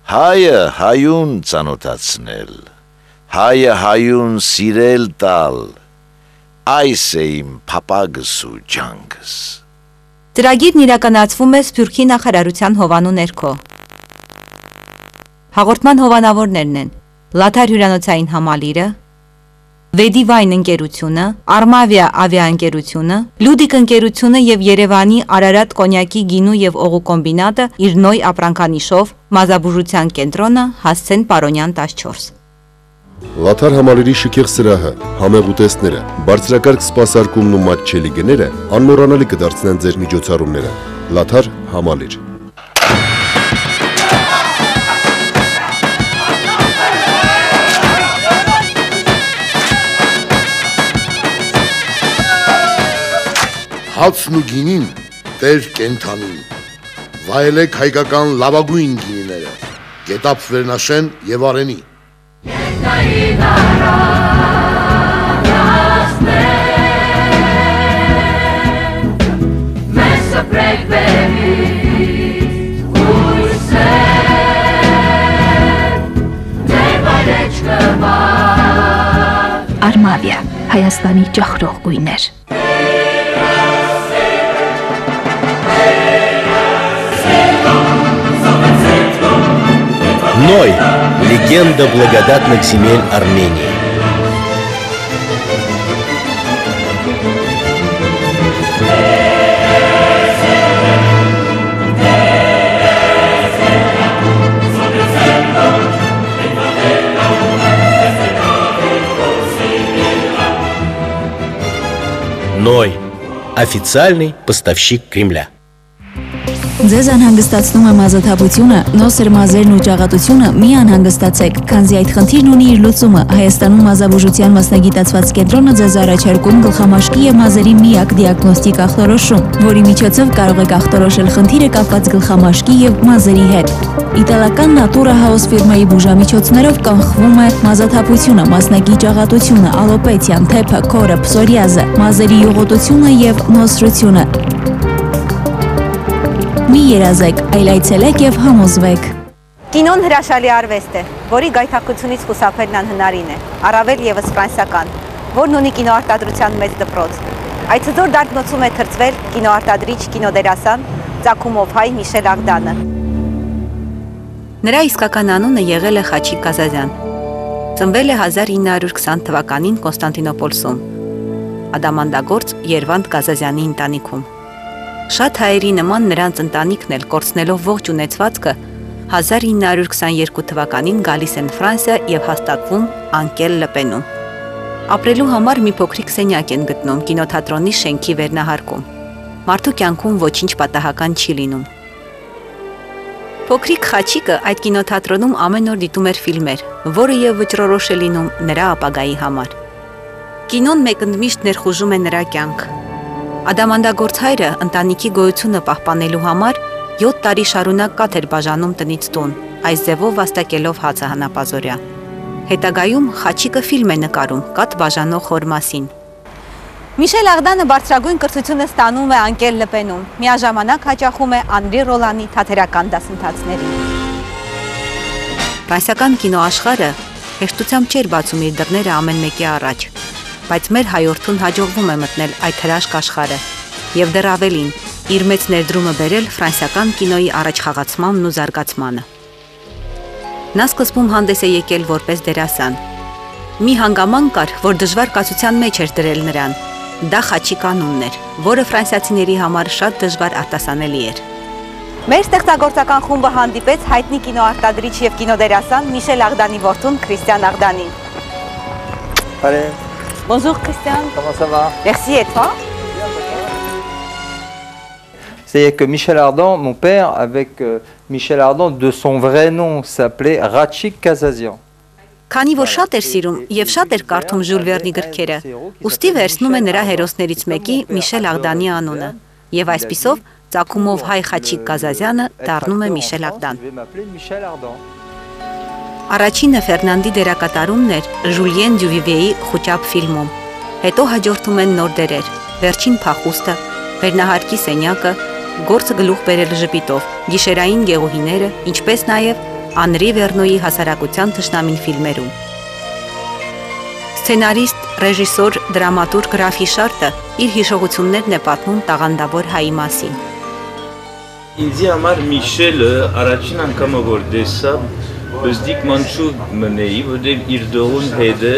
Հայը հայուն ծանոթացնել, հայը հայուն սիրել տալ, այս է իմ փապագս ու ջանքս։ Ծրագիրն իրականացվում է Սփյուռքի նախարարության հովանու ներքո։ Հաղորդման հովանավորներն են Լաթար հյուրանոցային համալիրը, Վեդի Վայն ընկերությունը, Արմավիա ավիաընկերությունը, Լյուդիկ ընկերությունը և Երևանի Արարատ կոնյակի գինու և օղու կոմբինատը իր նոյ ապրանքանիշով, մազաբուժության կենտրոնը Հասցեն Պարոնյան 14։ Լաթար համալիրի շքեղ սրահը, համեղ ուտեստները, բարձրակարգ սպասարկումն ու մատչելի գները անմոռանալի կդարձնեն ձեր միջոցառումները։ Լաթար համալիր։ Հացն ու գինին տեր կենթանին, վայելեք հայկական լավագույն գինիները, Գետափ Վերնաշեն և Արենի։ Արմավիա, Հայաստանի ջախրող գույներ։ Ной – легенда благодатных земель Армении. Ной – официальный поставщик Кремля. Ձեզ անհանգստացնում է մազաթափությունը, նոսր մազերն ու ճաղատությունը մի անհանգստացեք, քանզի այդ խնդիրն ունի իր լուծումը։ Հայաստանում մազաբուժության մասնագիտացված կենտրոնը ձեզ առաջարկում գլխամաշկի և մազերի միակ դիագնոստիկ ախտորոշում, որի միջոցով կարող եք ախտորոշել խնդիրը կապված գլխամաշկի և մազերի հետ։ Իտալական Natura House ֆիրմայի բուժամիջոցներով կանխվում է մազաթափությունը, մասնակի ճաղատությունը, ալոպեցիան, թեփը, քորը, փսորիազը, մազերի յուղոտությունը և նոսրությունը։ Մի երազեք, այլ այցելեք և համոզվեք։ Կինոն հրաշալի արվեստ է, որի գայթակղությունից խուսափելն անհնարին է, առավել ևս ֆրանսիական, որն ունի կինոարտադրության մեծ դպրոց։ Այցեձոր դարբնոցում է թրծվել կինոարտադրիչ, կինոդերասան, ծագումով հայ Միշել Աղդանը։ Նրա իսկական անունը եղել է Խաչիկ Կազազյան։ Ծնվել է 1920 թվականին Կոնստանտինոպոլսում, ադամանդագործ Երվանդ Կազազյանի ընտանիքում։ Շատ հայերի նման նրանց ընտանիքն էլ կորցնելով ողջ ունեցվածքը 1922 թվականին գալիս են Ֆրանսիա և հաստատվում Անկել Լպենում։ Ապրելու համար մի փոքրիկ սենյակ են գտնում կինոթատրոնի շենքի վերնահարկում։ Մարդու կյանքում ոչինչ պատահական չի լինում։ Փոքրիկ Խաչիկը այդ կինոթատրոնում ամեն օր դիտում էր ֆիլմեր, որը և վճռորոշ է լինում նրա ապագայի համար։ Կինոն մեկընդմիշտ ներխուժում է նրա կյանք։ Ադամանդագործ հայրը ընտանիքի գոյությունը պահպանելու համար 7 տարի շարունակ կաթ էր բաժանում տնից տուն, այս ձևով վաստակելով հացը հանապազօրյա։ Հետագայում Խաչիկը ֆիլմ է նկարում կաթ բաժանող հոր մասին։ Միշել Աղդանը բարձրագույն կրթությունը ստանում է Անկել Լպենում, միաժամանակ հաճախում է Անրի Ռոլանի թատերական դասընթացներին։ Ֆրանսիական կինոաշխարհը հեշտությամբ չէր բացում իր դռները ամեն մեկի առաջ, բայց մեր հայորդուն հաջողվում է մտնել այդ հրաշք աշխարհը և դեռ ավելին, իր մեծ ներդրումը բերել ֆրանսիական կինոյի առաջխաղացմանն ու զարգացմանը։ Նա սկզբում հանդես է եկել որպես դերասան։ Մի հանգամանք կար, որ դժվար կացության մեջ էր դրել նրան։ Դա Խաչիկ անունն էր, որը ֆրանսիացիների համար շատ դժվար արտասանելի էր։ Մեր ստեղծագործական խումբը հանդիպեց հայտնի կինոարտադրիչ և կինոդերասան Միշել Աղդանի որդուն Քրիստիան Աղդանին։ Bonjour Christian. Comment ça va? Merci et toi? C'est que Michel Ardan, mon père, avec Michel Ardan, de son vrai nom, s'appelait Rachik Kazazyan. Քանի որ շատ էր սիրում և շատ էր կարդում Ժյուլ Վերնի գրքերը, ուստի վերցնում է նրա հերոսներից մեկի Միշել Աղդանի անունը, և այսպիսով ծագումով հայ Խաչիկ Կազազյանը դառնում է Միշել Աղդան։ Առաջինը Ֆերնանդի դերակատարումն էր Ժուլիեն Դյուվիվեի Խուճապ ֆիլմում, հետո հաջորդում են նոր դերեր, Վերջին փախուստը, Վերնահարկի սենյակը, Գործը գլուխ բերել ժպիտով, Գիշերային գեղուհիները, ինչպես նաև Անրի Վերնոյի հասարակության թշնամին ֆիլմերում։ Սցենարիստ, ռեժիսոր, դրամատուրգ Ռաֆի Շարտը իր հիշողություններն է պատմում տաղանդավոր հայի մասին։ Ինձ համար Միշելը առաջին անգամը որ տեսա, բզդիկ մանչու մնեի, որտեղ իր դողուն հետը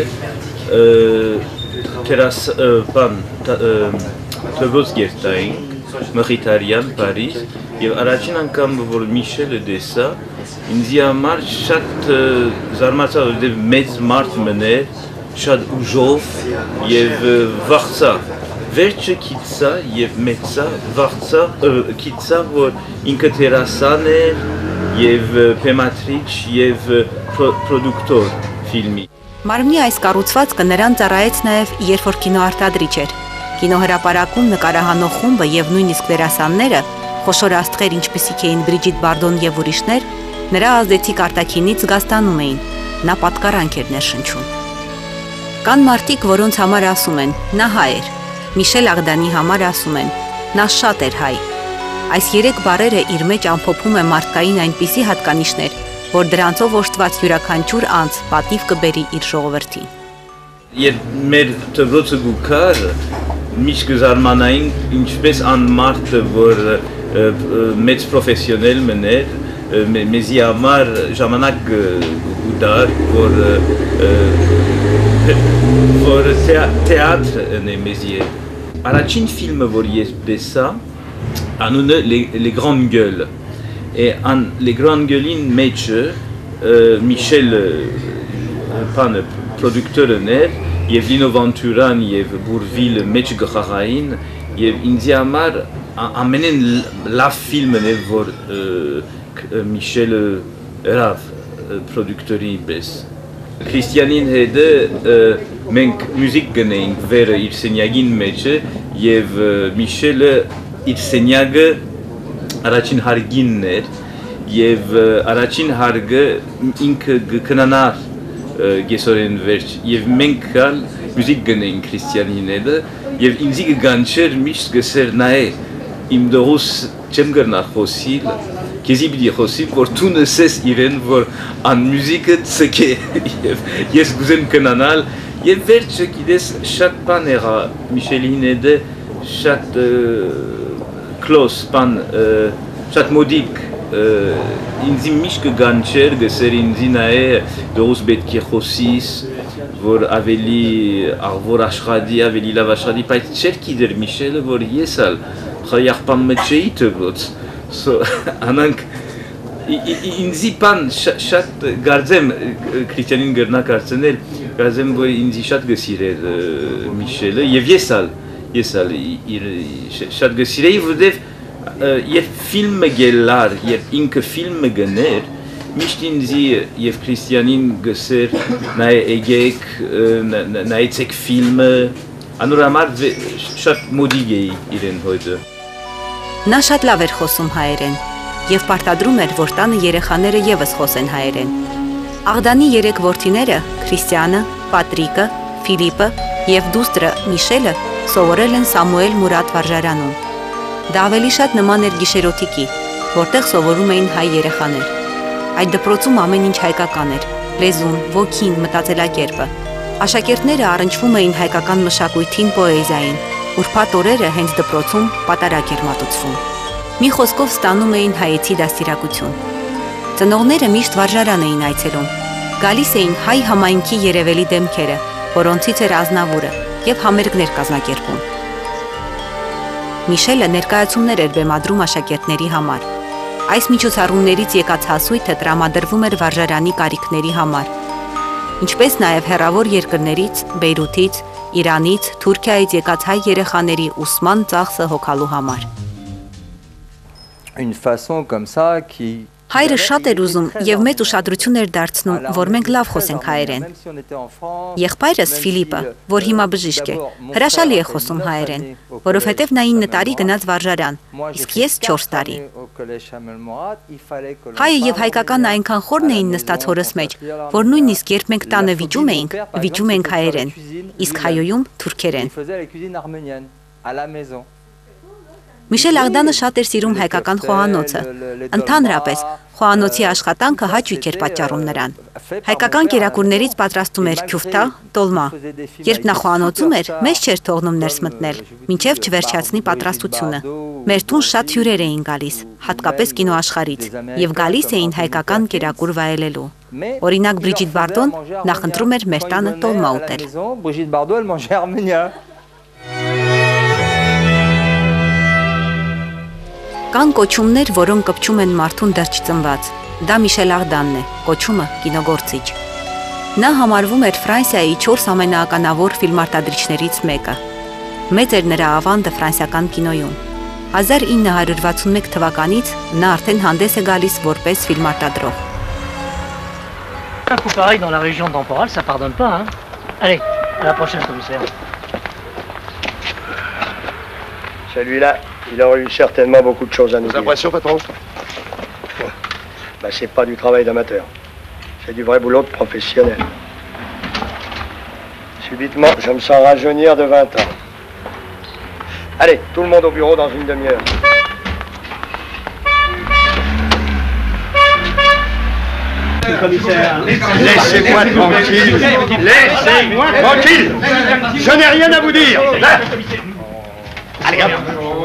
թվոց գերտայինք, Մխիթարյան, Պարիզ, և առաջին անգամ որ Միշելը տեսա, ինձ համար շատ զարմացա, որտեղ մեծ մարդ մներ, շատ ուժով և վախցա, վերջը կիցա և մեծա, վախցա, կիցա, որ ինքը տերասան է և պեմատրիչ և պրոդուկտոր ֆիլմի։ Մարմնի այս կառուցվածքը նրան ծառայեց նաև, երբ որ կինոարտադրիչ էր։ Կինոհրապարակում նկարահանող խումբը և նույնիսկ դերասանները, խոշոր աստղեր ինչպիսիք էին Բրիջիտ Բարդոն և ուրիշներ, նրա ազդեցիկ արտաքինից զգաստանում էին, նա պատկառանք էր ներշնչում։ Կան մարդիկ, որոնց համար ասում են, նա հայ էր, Միշել Աղդանի համար ասում են, նա շատ էր հայ։ Այս երեք բառերը իր մեջ ամփոփում է մարդկային այնպիսի հատկանիշներ, որ դրանցով օժտված յուրաքանչյուր անձ պատիվ կբերի իր ժողովրդին։ Երբ մեր դպրոցը գուքար, միշտ կզարմանային ինչպես անմարդը, որ մեծ պրոֆեսիոնել մներ, մեզի համար ժամանակ ուտար, որ թեատրն է մեզի է։ Առաջին ֆիլմը, որ ես տեսա, անունը Les Grandes Gueules, et Les Grandes Gueules մեջը Միշել պրոդուկտորն էր, և Լինո Վանտուրան և Բուրվիլը մեջ գխաղային, և ինձ համար ամենեն լավ ֆիլմն է, որ Միշելը հրավ պրոդուկտորի պես։ Քրիստիանին հետը մենք մյուզիկ գնեինք վերը իր սենյագին մեջը, և Միշելը իր սենյագը առաջին հարգինն էր, և առաջին հարգը ինքը գքնանար գեսորեն վերջ, և մենք կալ մյուզիկ գնեինք Քրիստիանին հետը, և ինձի գանչեր միշտ գսեր նայե, իմ դողուս չեմ գրնար խոսիլ, քեզի պիտի խոսիլ, որ դու նսես իրեն, որ ան մյուզիկը ցկե, և ես գուզեմ կնանալ, և վերջը գիտես շատ բան եղա Միշելին հետը, շատ կլոս բան, շատ մոդիկ, ինձի միշտ կգանչեր, գսեր ինձի նայե, դողուս պետք է խոսիս, որ ավելի աղվոր աշխատի, ավելի լավ աշխատի, բայց չեր գիտեր Միշելը, որ ես ալ խայախպան մեջ էի տվոց, անանք ինձի բան շատ գարձեմ Քրիստիանին գրնա կարծենել, գարձեմ, որ ինձի շատ գսիրեր Միշելը, և ես ալ շատ գսիրեի, որտև երբ ֆիլմը գելար, երբ ինքը ֆիլմը գներ, միշտ ինձի և Քրիստիանին գսեր նայ էգեք, նայեցեք ֆիլմը, անոր համար շատ մոդիկ էի իրեն հոյդը։ Նա շատ լավ էր խոսում հայերեն և պարտադրում էր, որ տանը երեխաները ևս խոսեն հայերեն։ Աղդանի երեք որդիները, Քրիստիանը, Պատրիկը, Ֆիլիպը և դուստրը Միշելը սովորել են Սամուել Մուրադ վարժարանում։ Դա ավելի շատ նման էր գիշերօթիկի, որտեղ սովորում էին հայ երեխաներ։ Այդ դպրոցում ամեն ինչ հայկական էր, լեզուն, ոգին, մտածելակերպը։ Աշակերտները առնչվում էին հայկական մշակույթին, պոեզիային, ուրբաթ օրերը հենց դպրոցում պատարակ էր մատուցվում։ Մի խոսքով ստանում էին հայեցի դաստիարակություն։ Ծնողները միշտ վարժարան էին այցելում։ Գալիս էին հայ համայնքի երևելի դեմքերը, որոնցից էր Ազնավուրը, և համերգներ կազմակերպում։ Միշելը ներկայացումներ էր բեմադրում աշակերտների համար։ Այս միջոցառումներից եկած հասույթը տրամադրվում էր վարժարանի կարիքների համար, ինչպես նաև հեռավոր երկրներից, Բեյրութից, Իրանից, Թուրքիայից եկած հայ երեխաների ուսման ծախսը հոգալու համար։ Une façon comme ça qui Հայրը շատ էր ուզում և մեծ ուշադրություն էր դարձնում, որ մենք լավ խոսենք հայերեն։ Եղբայրս Ֆիլիպը, որ հիմա բժիշկ է, հրաշալի է խոսում հայերեն, որովհետև նա 9 տարի գնաց վարժարան, իսկ ես 4 տարի։ Հայը և հայկականն այնքան խորն էին նստած հորս մեջ, որ նույնիսկ երբ մենք տանը վիճում էինք հայերեն, իսկ հայոյում թուրքերեն։ Միշել Աղդանը շատ էր սիրում հայկական խոհանոցը։ Ընդհանրապես, խոհանոցի աշխատանքը հաճույք էր պատճառում նրան։ Հայկական կերակուրներից պատրաստում էր քյուֆթա, տոլմա։ Երբ նա խոհանոցում էր, մեզ չէր թողնում ներս մտնել, մինչև չվերջացնի պատրաստությունը։ Մեր տուն շատ հյուրեր էին գալիս, հատկապես կինոաշխարհից, եւ գալիս էին հայկական կերակուր վայելելու։ Օրինակ Բրիջիտ Բարդոն նախընտրում էր մեր տանը տոլմա ուտել։ Կան կոչումներ, որոնք կպչում են մարդուն դեռ չծնված։ Դա Միշել Աղդանն է, կոչումը կինոգործիչ։ Նա համարվում էր Ֆրանսիայի 4 ամենաականավոր ֆիլմարտադրիչներից մեկը։ Մեծ էր նրա ավանդը ֆրանսիական կինոյում։ 1961 թվականից նա արդեն հանդես է գալիս որպես ֆիլմարտադրող։ Un coup pareil dans la région temporale, ça pardonne pas, hein. Allez, à la prochaine, commissaire. Celui-là, il aurait eu certainement beaucoup de choses à nous dire. Impression, patron? Ben, c'est pas du travail d'amateur. C'est du vrai boulot de professionnel. Subitement, je me sens rajeunir de 20 ans. Allez, tout le monde au bureau dans une demi-heure. Laissez-moi tranquille. Laissez-moi tranquille. Je n'ai rien à vous dire. Allez, hop.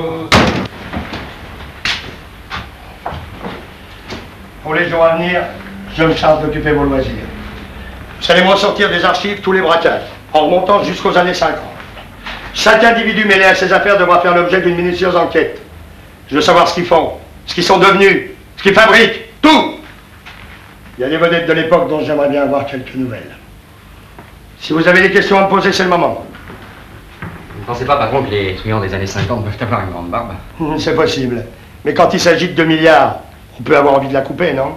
Pour les jours à venir, je me charge d'occuper vos loisirs. Vous allez me ressortir des archives tous les braquages, en remontant jusqu'aux années 50. Chaque individu mêlé à ces affaires devra faire l'objet d'une minutieuse enquête. Je veux savoir ce qu'ils font, ce qu'ils sont devenus, ce qu'ils fabriquent, tout. Il y a des vedettes de l'époque dont j'aimerais bien avoir quelques nouvelles. Si vous avez des questions à me poser, c'est le moment. Vous ne pensez pas, patron, que les truands des années 50 peuvent avoir une grande barbe? C'est possible. Mais quand il s'agit de 2 milliards, on peut avoir envie de la couper, non?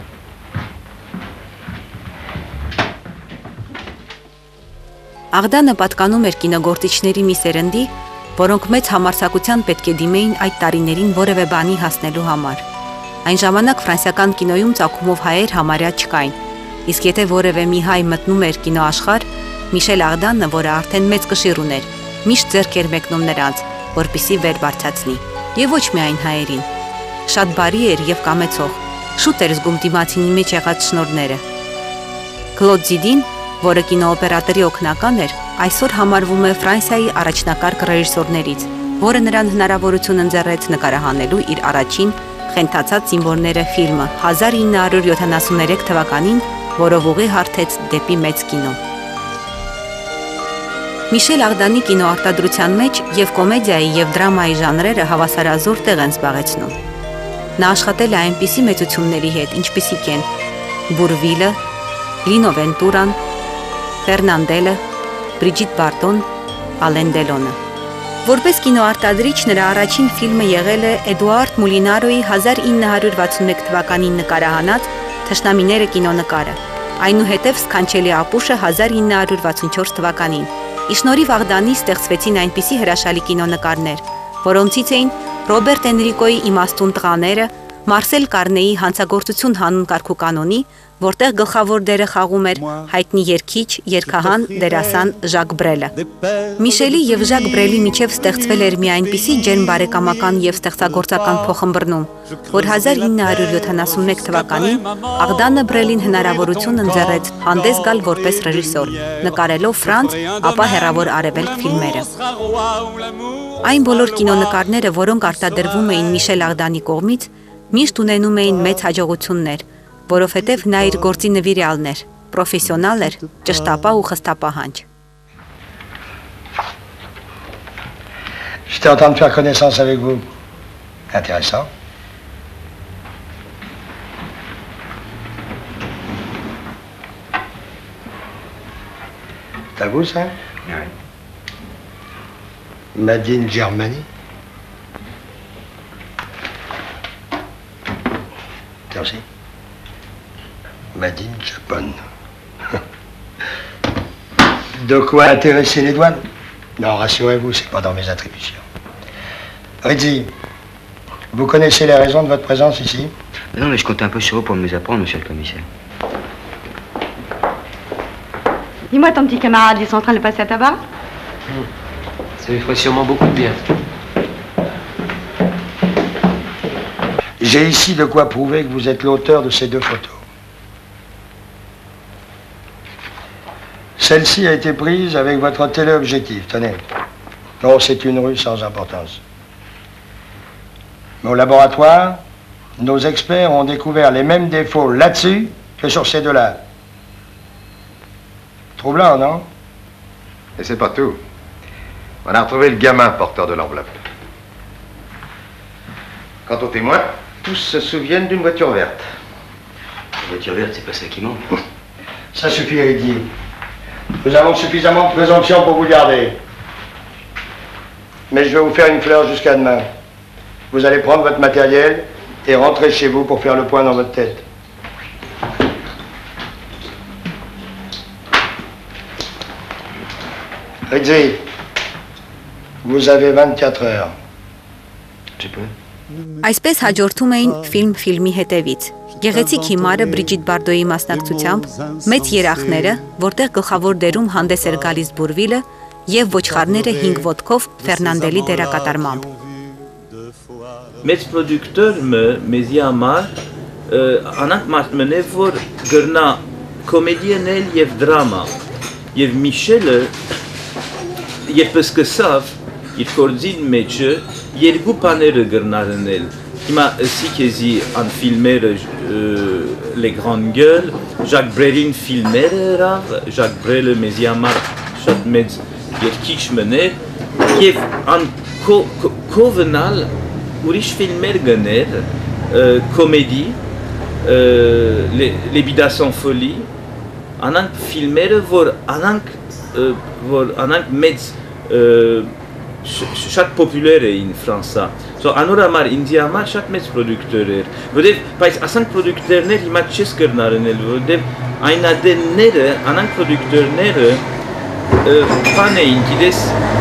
Աղդանը պատկանում էր կինոգործիչների մի սերնդի, որոնք մեծ համարձակության պետք է դիմեին այդ տարիներին որևէ բանի հասնելու համար։ Այն ժամանակ ֆրանսիական կինոյում ծագումով հայեր համարյա չկային, իսկ եթե որևէ մի հայ մտնում էր կինոաշխարհ, Միշել Աղդանը, որը արդեն մեծ կշիռ ուներ, միշտ ձեռք էր մեկնում նրանց, որպեսզի վեր բարձրացնի, եւ ոչ միայն հայերին։ Շատ բարի էր եւ կամեցող, շուտ էր զգում դիմացինի մեջ եղած շնորհները։ Կլոդ Զիդին, որը կինոօպերատորի օգնական էր, այսօր համարվում է Ֆրանսիայի առաջնակարգ ռեժիսորներից, որը նրան հնարավորություն ընձեռեց նկարահանելու իր առաջին «Խենթացած զինվորները» ֆիլմը 1973 թվականին, որով ուղի հարթեց դեպի մեծ կինո։ Միշել Աղդանի կինոարտադրության մեջ եւ կոմեդիայի եւ դրամայի ժանրերը հավասարազոր տեղ են զբաղեցնում։ Նա աշխատել է այնպիսի մեծությունների հետ, ինչպիսիք են Բուրվիլը, Լինո Վենտուրան, Ֆերնանդելը, Բրիջիտ Բարդոն, Ալեն Դելոնը։ Որպես կինոարտադրիչ նրա առաջին ֆիլմը եղել է Էդուարդ Մուլինարոյի 1961 թվականին նկարահանած «Թշնամիները» կինոնկարը, այնուհետև «Սքանչելի ապուշը» 1964 թվականին։ Ի շնորհիվ Աղդանի ստեղծվեցին այնպիսի հրաշալի կինոնկարներ, որոնցից էին Ռոբերտ Էնրիկոյի «Իմաստուն տղաները», Մարսել Կարնեի «Հանցագործություն հանուն կարգուկանոնի», որտեղ գլխավոր դերը խաղում էր հայտնի երգիչ, երգահան, դերասան Ժակ Բրելը։ Միշելի եւ Ժակ Բրելի միջև ստեղծվել էր մի այնպիսի ջերմ բարեկամական եւ ստեղծագործական փոխըմբռնում, որ 1971 թվականին Աղդանը Բրելին հնարավորություն ընձեռեց հանդես գալ որպես ռեժիսոր, նկարելով Ֆրանց, ապա Հեռավոր Արևելք ֆիլմերը։ Այն բոլոր կինոնկարները, որոնք արտադրվում էին Միշել Աղդանի կողմից, միշտ ունենում էին մեծ հաջողություններ, որովհետև նա իր գործի նվիրյալն էր, պրոֆեսիոնալ էր, ճշտապահ ու խստապահանջ։ J'étais en train de faire connaissance avec vous. Intéressant. C'est à vous, ça? Oui. Made in Germany. Merci. Made in Japan. De quoi intéresser les douanes? Non, rassurez-vous, c'est pas dans mes attributions. Rizzi, vous connaissez les raisons de votre présence ici? Non, mais je compte un peu sur vous pour me les apprendre, monsieur le commissaire. Dis-moi, ton petit camarade, ils sont en train de passer à tabac? Ça lui ferait sûrement beaucoup de bien. J'ai ici de quoi prouver que vous êtes l'auteur de ces deux photos. Celle-ci a été prise avec votre téléobjectif, tenez. Oh, c'est une rue sans importance. Mais au laboratoire, nos experts ont découvert les mêmes défauts là-dessus que sur ces deux-là. Troublant, non? Et c'est pas tout. On a retrouvé le gamin porteur de l'enveloppe. Quant aux témoins, tous se souviennent d'une voiture verte. La voiture verte, c'est pas ça qui manque. Ça suffit, Ridier. Nous avons suffisamment de présomption pour vous garder. Mais je vais vous faire une fleur jusqu'à demain. Vous allez prendre votre matériel et rentrer chez vous pour faire le point dans votre tête. Rizzi, vous avez 24 heures. Tu peux. Այսպես հաջորդում էին ֆիլմի հետևից։ Գեղեցիկ հիմարը Բրիջիտ Բարդոյի մասնակցությամբ, մեծ երախները, որտեղ գլխավոր դերում հանդես էր գալիս Բուրվիլը եւ ոչխարները 5 ոտքով Ֆերնանդելի դերակատարմամբ։ Մեծ պրոդուկտորը մեզի համար անանք մարդմն է, որ գրնա կոմեդիանել եւ դրամա։ Եվ Միշելը երբ սկսավ իր գործին մեջը երկու բաները գրնարնել։ Հիմա սի քեզի ան ֆիլմերը Les Grandes Gueules, Jacques Brelin ֆիլմերը երավ, Jacques Brel-ը մեզի համար շատ մեծ երկիչ մներ եւ ան կովնալ ուրիշ ֆիլմեր գներ, կոմեդի, Les Bidas en folie, անանք ֆիլմերը, որ անանք մեծ շատ պոպուլեր էին Ֆրանսա։ Անոր համար ինձի համար շատ մեծ պրոդուկտոր էր, որտեվ բայց ասանք պրոդուկտորներ հիմա չես կրնարնել, որտեվ այնադենները, անանք պրոդուկտորները բան էին, գիտես,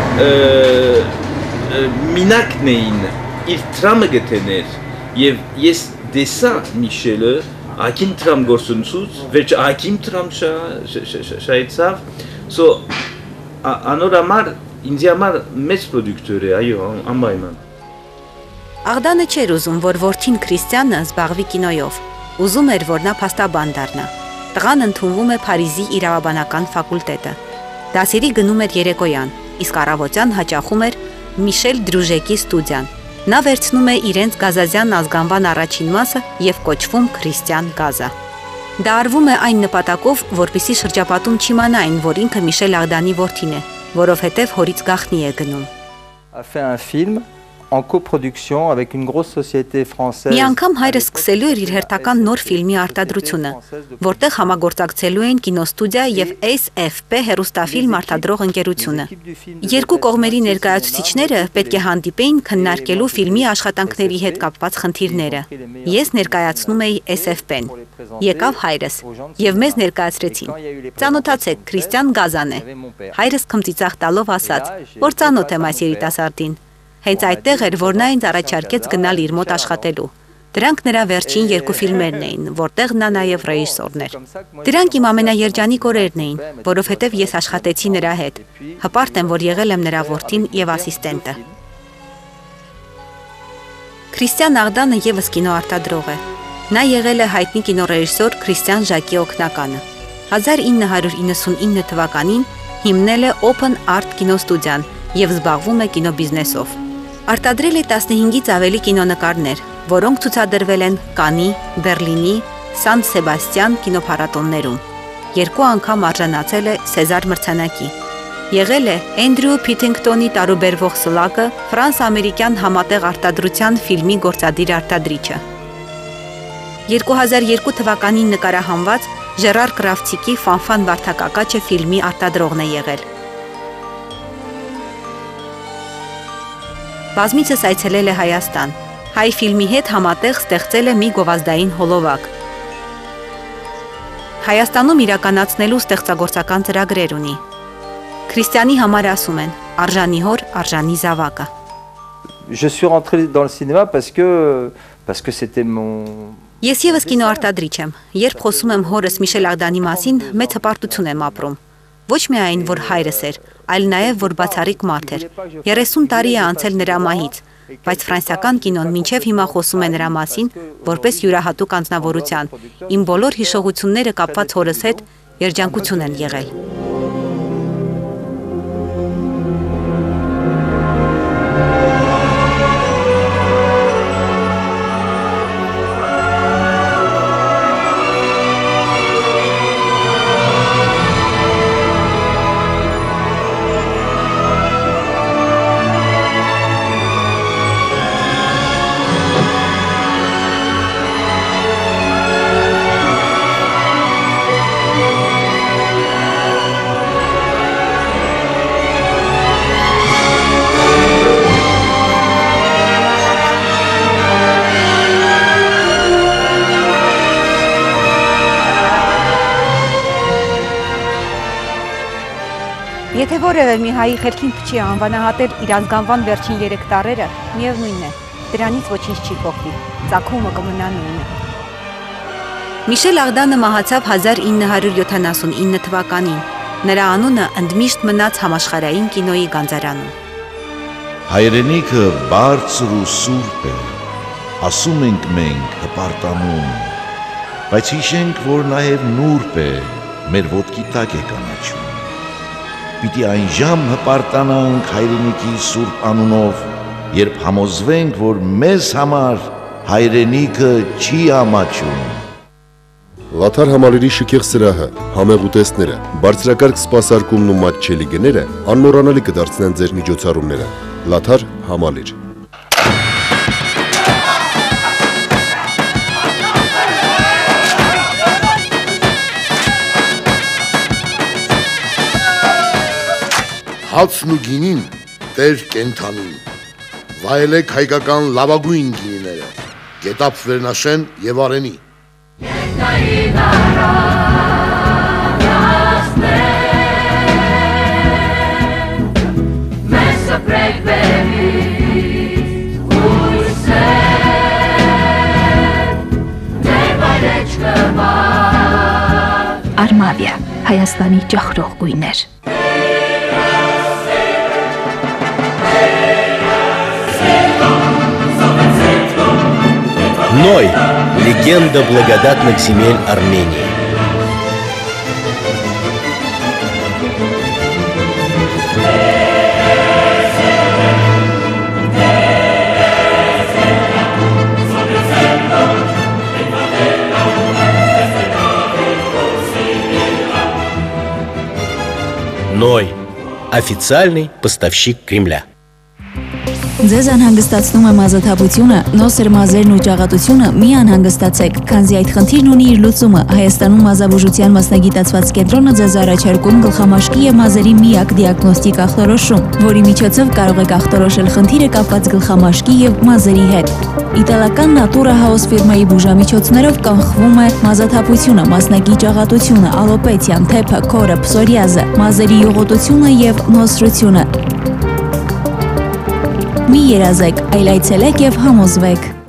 մինակն էին, իր տրամը գտեներ, եւ ես դեսա Միշելը, ակին տրամ գործունցուց, վերջ ակին տրամ շայեցավ, անոր համար ինձի համար մեծ պրոդուկտոր է, այո, անպայման։ Աղդանը չէր ուզում, որ որդին Քրիստիանը զբաղվի կինոյով, ուզում էր, որ նա փաստաբան դառնա։ Տղան ընդունվում է Փարիզի իրավաբանական ֆակուլտետը։ Դասերի գնում էր երեկոյան, իսկ առավոտյան հաճախում էր Միշել Դրուժեկի ստուդիան։ Նա վերցնում է իրենց գազազյան ազգանվան առաջին մասը եւ կոչվում Քրիստիան Գազա։ Դա արվում է այն նպատակով, որպեսզի շրջապատում չիմանային, որ ինքը Միշել Աղդանի որդին է, որովհետև հորից գախնի է գնում։ A fait un film en coproduction avec une grosse société française. Մի անգամ հայրը սկսելու էր իր հերթական նոր ֆիլմի արտադրությունը, որտեղ համագործակցելու էին կինոստուդիա եւ SFP հեռուստաֆիլմ արտադրող ընկերությունը։ Երկու կողմերի ներկայացուցիչները պետք է հանդիպեին քննարկելու ֆիլմի աշխատանքների հետ կապված խնդիրները։ Ես ներկայացնում էի SFP-ն։ Եկավ հայրս եւ մեզ ներկայացրեցին։ Ծանոթացեք, Քրիստիան Գազան է։ Հայրս քմծիծաղ տալով ասաց, որ ծանոթ եմ այս երիտասարդին։ Հենց այդտեղ էր, որ նա ինձ առաջարկեց գնալ իր մոտ աշխատելու։ Դրանք նրա վերջին երկու ֆիլմերն էին, որտեղ նա նաև ռեժիսորն էր։ Դրանք իմ ամենաերջանիկ օրերն էին, որովհետև ես աշխատեցի նրա հետ։ Հպարտ եմ, որ եղել եմ նրա որդին եւ ասիստենտը։ Քրիստիան Աղդանը եւս կինոարտադրող է։ Նա եղել է հայտնի կինոռեժիսոր Քրիստիան Ժակի օգնականը։ 1999 թվականին հիմնել է Open Art կինոստուդիան եւ զբաղվում է կինոբիզնեսով։ Արտադրել է 15-ից ավելի կինոնկարներ, որոնք ցուցադրվել են Կանի, Բերլինի, Սան Սեբաստիան կինոփառատոններում։ 2 անգամ արժանացել է Սեզար մրցանակի։ Եղել է Էնդրյու Փիթինգտոնի տարուբերվող սլակը ֆրանս-ամերիկյան համատեղ արտադրության ֆիլմի գործադիր արտադրիչը։ 2002 թվականին նկարահանված Ժերար Կրավցիկի Ֆանֆան վարդակակաչը ֆիլմի արտադրողն է եղել։ Բազմիցս այցելել է Հայաստան։ Հայ ֆիլմի հետ համատեղ ստեղծել է մի գովազդային հոլովակ։ Հայաստանում իրականացնելու ստեղծագործական ծրագրեր ունի։ Քրիստիանի համար ասում են. արժանի հոր, արժանի զավակը։ Je suis rentré dans le cinéma parce que c'était mon Ես եւս կինոարտադրիչ եմ։ Երբ խոսում եմ հորս Միշել Աղդանի մասին, մեծ հպարտություն եմ ապրում։ Ոչ միայն որ հայրս էր, այլ նաև որ բացառիկ մարդ էր։ 30 տարի է անցել նրա մահից, բայց ֆրանսիական կինոն մինչև հիմա խոսում է նրա մասին որպես յուրահատուկ անձնավորության։ Իմ բոլոր հիշողությունները կապված հորս հետ երջանկություն են եղել։ Եթե որևէ մի հայի խելքին փչի անվանահատել իր ազգանվան վերջին 3 տարրերը, միևնույն է, դրանից ոչինչ չի փոխվի, ծագումը կմնա նույնը։ Միշել Աղդանը մահացավ 1979 թվականին, նրա անունը ընդմիշտ մնաց համաշխարհային կինոյի գանձարանում։ Հայրենիքը բարձր ու սուրբ է, ասում ենք մենք հպարտանում, բայց հիշենք, որ նաև նուրբ է, մեր ոտքի տակ է կանաչում։ Պիտի այն ժամ հպարտանանք հայրենիքի սուրբ անունով, երբ համոզվենք, որ մեզ համար հայրենիքը չի ամաչում։ Լաթար համալիրի շքեղ սրահը, համեղ ուտեստները, բարձրակարգ սպասարկումն ու մատչելի գները անմոռանալի կդարձնեն ձեր միջոցառումները։ Լաթար համալիր։ Հացն ու գինին տեր կենթանին, վայելեք հայկական լավագույն գինիները, գետապ Վերնաշեն և Արենի։ Արմավիա, Հայաստանի ջախրող գույներ։ Ной – легенда благодатных земель Армении. Ной – официальный поставщик Кремля. Ձեզ անհանգստացնում է մազաթափությունը, նոսր մազերն ու ճաղատությունը մի անհանգստացեք, քանզի այդ խնդիրն ունի իր լուծումը։ Հայաստանում մազաբուժության մասնագիտացված կենտրոնը ձեզ առաջարկում գլխամաշկի և մազերի միակ դիագնոստիկ ախտորոշում, որի միջոցով կարող եք ախտորոշել խնդիրը կապված գլխամաշկի և մազերի հետ։ Իտալական Natura House ֆիրմայի բուժամիջոցներով կանխվում է մազաթափությունը, մասնակի ճաղատությունը, ալոպեցիան, թեփը, քորը, փսորիազը, մազերի յուղոտությունը և նոսրությունը։ Մի երազեք, այլ այցելեք և համոզվեք։